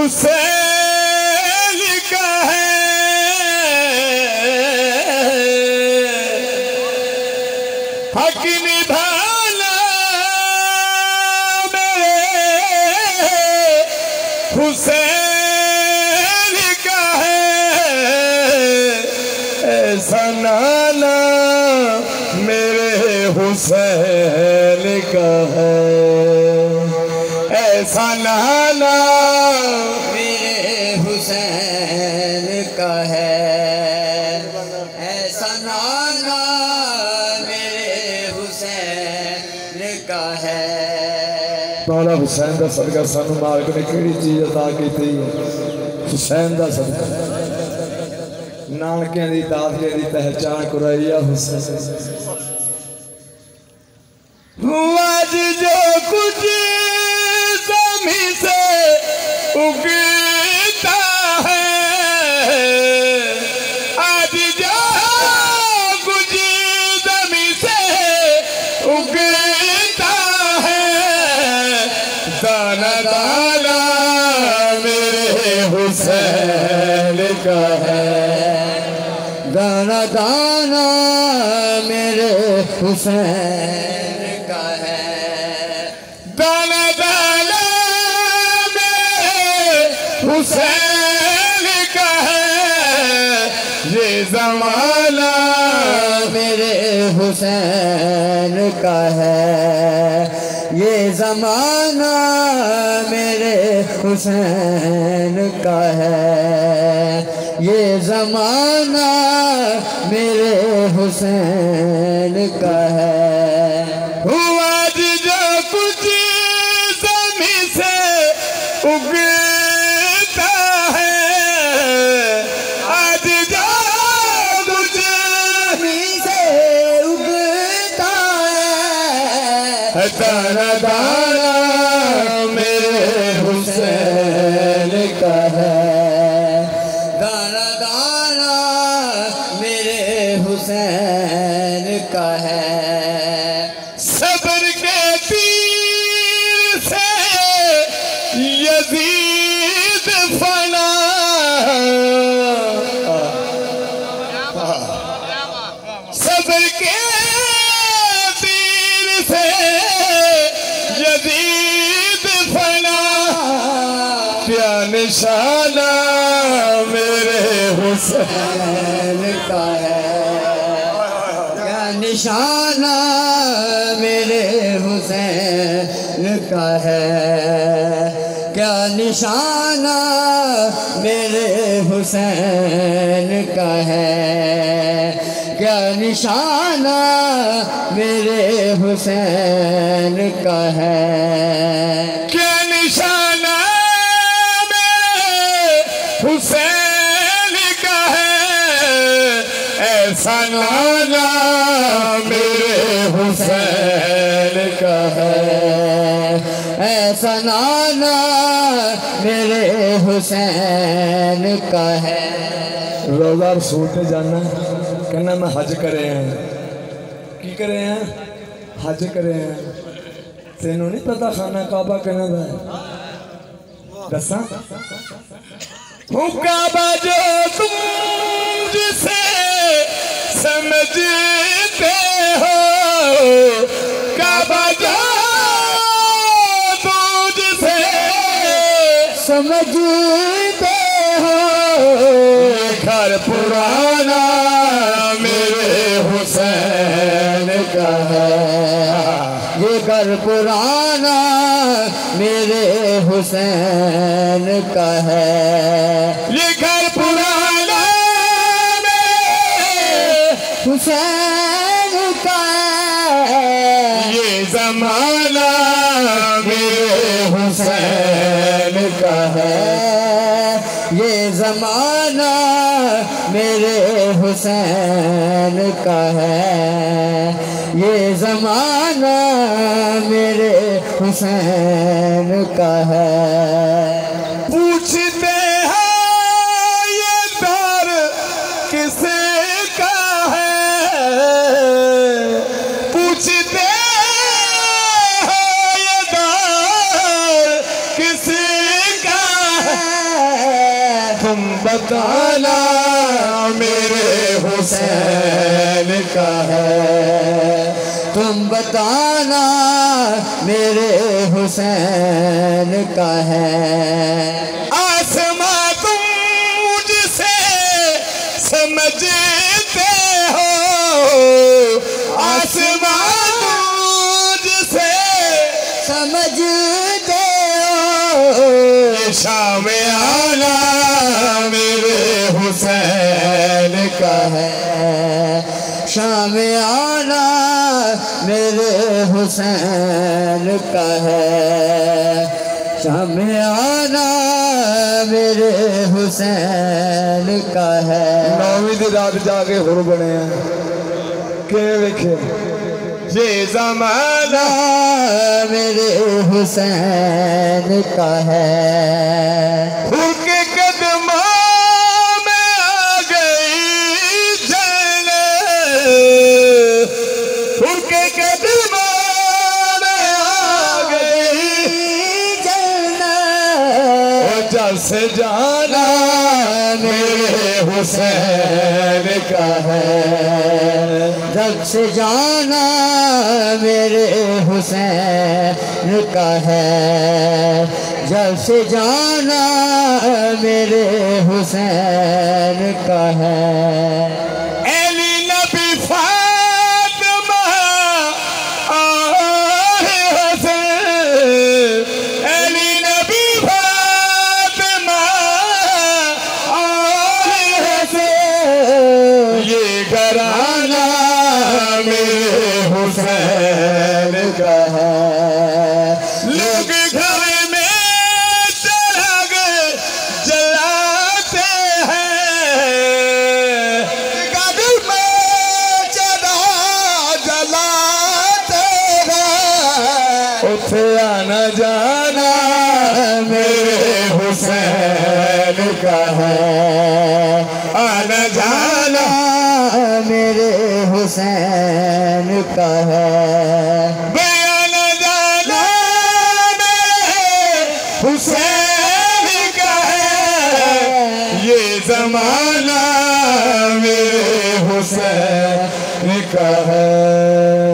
हुसैन का है हक निभाना मेरे हुसैन का है। ऐसा नाना मेरे हुसैन का है। ऐसा नाना मेरे हुसैन का है। ऐसा नाना मेरे हुसैन का है। मौला हुसैन का सदका सानू मालिक ने केड़ी चीज अता की थी? हुसैन का सदका। नानकियां दी दादकियां दी पहचान कुरैया हुसैन। आज जो कुछ ज़मीं से उगता है, आज जो कुछ ज़मीं से उगता है, दाना दाना मेरे हुसैन का है। दाना दाना मेरे हुसैन का है। दाना दाना मेरे हुसैन का है। ये ज़माना मेरे हुसैन का है। ये ज़माना मेरे हुसैन का है। ये ज़माना मेरे हुसैन का है। आज जो कुछ ज़मीं से उगता है, आज जो कुछ ज़मीं से उगता है, दाना दाना मेरे हुसैन का है। दाना दाना मेरे हुसैन का है। सब्र के तीर से यजीद फना, सब्र के तीर से यजीद फना। क्या निशाना मेरे हुसैन का है। क्या निशाना मेरे हुसैन का है। क्या निशाना मेरे हुसैन का है। क्या निशाना मेरे हुसैन का है। क्या निशाना मेरे हुसैन का है। ऐसा नाना मेरे हुसैन का है। ऐसा नाना मेरे हुसैन का है। रोज़ा रसूल ते जाना कहना मैं हज करे हैं। की करे हैं? हज करे हैं। तेनों नहीं पता खाना काबा कहना है? दसा काबा जो तुम जिसे समझते हो, काबा जो तुम जिसे समझते हो। घर पुराना मेरे हुसैन का है। ये घर पुराना मेरे हुसैन का है। ये घर पुराना मेरे हुसैन का है। ये ज़माना मेरे हुसैन का है। ये ज़माना मेरे हुसैन का है। ये ज़माना मेरे हुसैन का है। पूछते हैं ये दौर किसे का है। पूछते हैं ये दौर किसे का है। बताना मेरे हुसैन का है। तुम बताना मेरे हुसैन का है। आसमां तुम मुझसे समझते हो, आसमां तुम मुझसे समझते हो। ये शाम आला मेरे हुसैन का है। शाम आना मेरे हुसैन का है। शाम आना मेरे हुसैन का है। नौवीं दी रात जाके हुर बने हैं के वेखे ये ज़माना मेरे हुसैन का है। हुर के कदमों में आ गई जन्नत, हुर के कदमों में आ गई जन्नत। जब से जाना मेरे हुसैन का है। जब से जाना मेरे हुसैन का है। जब से जाना मेरे हुसैन का है। अली नबी फातिमा और हसन, अली नबी फातिमा और हसन, ये घराना मेरे हुसैन का है। लोग घर में चराग जलाते हैं, घर में चराग जलाते हैं। उठे आना जाना मेरे हुसैन का है। आना जाना मेरे हुसैन का है। आना जाना मेरे हुसैन का है। ये ज़माना मेरे हुसैन का है।